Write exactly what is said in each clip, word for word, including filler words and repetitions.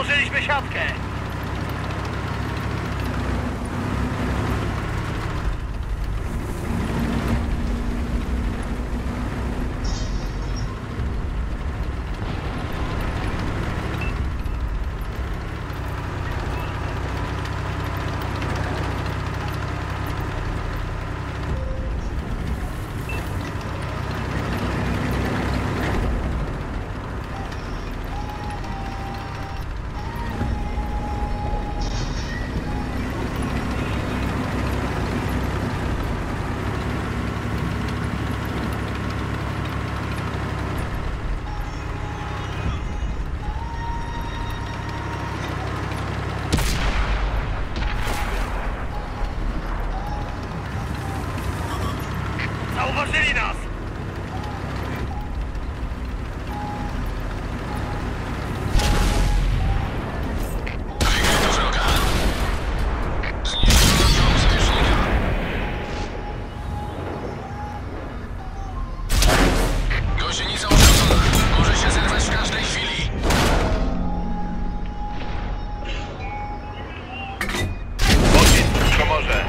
Założyliśmy siatkę. Zauważyli nas! Wykryto wroga. Zniszczono czołg zwierzchnika. Gąsienica uszkodzona. Może się zerwać w każdej chwili. Pocisk w komorze.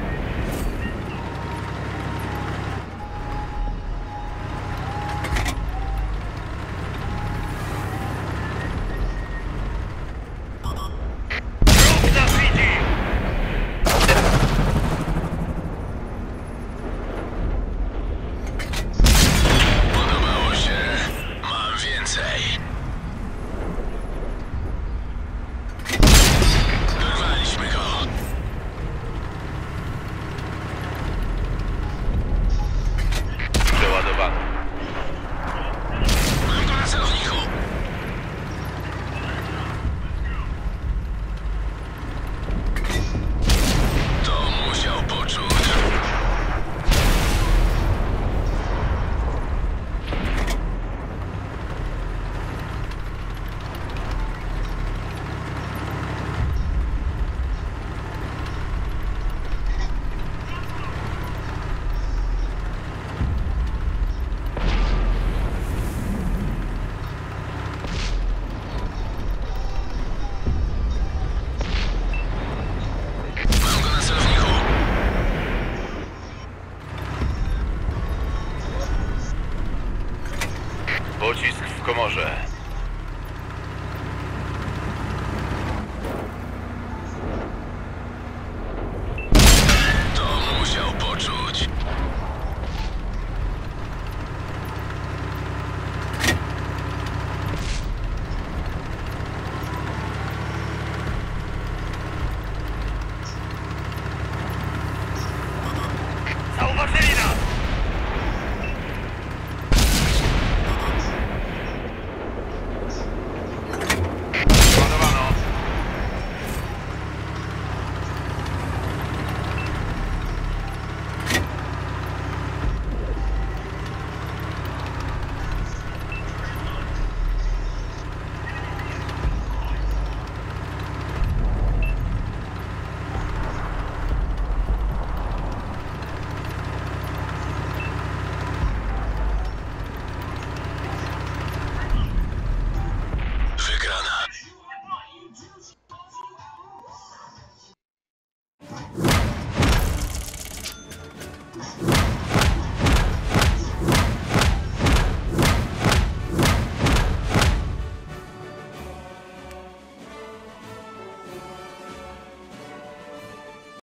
Wróg nas widzi! Podobało się. Mam więcej. Dorwaliśmy go. Przeładowany. Mam go na celowniku. To musiał poczuć. Mam go na celowniku. Pocisk w komorze.